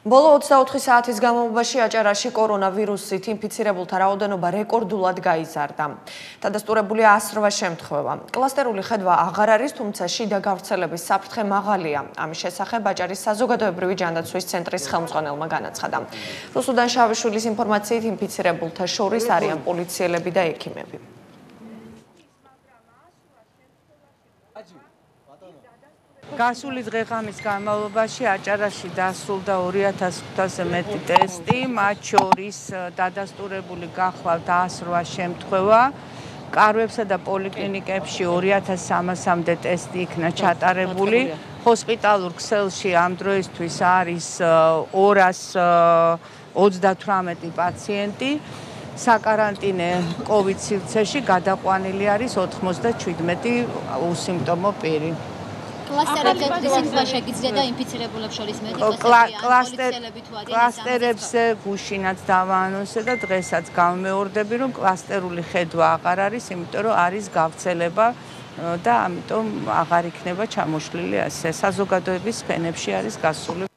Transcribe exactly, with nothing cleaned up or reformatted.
ბოლო ოცდაოთხი საათის განმავლობაში აჭარაში კორონავირუსით ინფიცირებულთა რაოდენობა რეკორდულად გაიზარდა. დადასტურებულია ასრვა შემთხვევა. კლასტერული ხედვა აღარ არის, თუმცა შიდა გავრცელების საფრთხე მაღალია. ამის შესახებ აჭარის საზოგადოებრივი ჯანდაცვის ცენტრის ხელმძღვანელმა განაცხადა. რუსუდან შავიშვილის ინფორმაციით ინფიცირებულთა შორის არიან პოლიციელები და ექიმები. გასული დღე-ღამის განმავლობაში აჭარაში დასრულდა ორი ათას ოცდაათზე მეტი ტესტი, მათ შორის დადასტურებული გახლავთ ასრვა შემთხვევა. კარვებსა და პოლიკლინიკებში ორი ათას სამასამდე ტესტი იქნა ჩატარებული. ჰოსპიტალურ ქსელში ამ დროისთვის არის ორას ოცდათვრამეტი პაციენტი. საკარანტინე კოვიდ სივრცეში გადაყვანილი არის ოთხმოცდაჩვიდმეტი უსიმპტომო პირი. კლასტერებზე გუშინაც დავაანონსე და დღესაც გავმეორდები, რომ კლასტერული ხედვა აღარ არის, იმიტომ რომ არის გავრცელება და ამიტომ აღარ იქნება ჩამოშლილი ასე. საზოგადოების ფენებში არის გასული.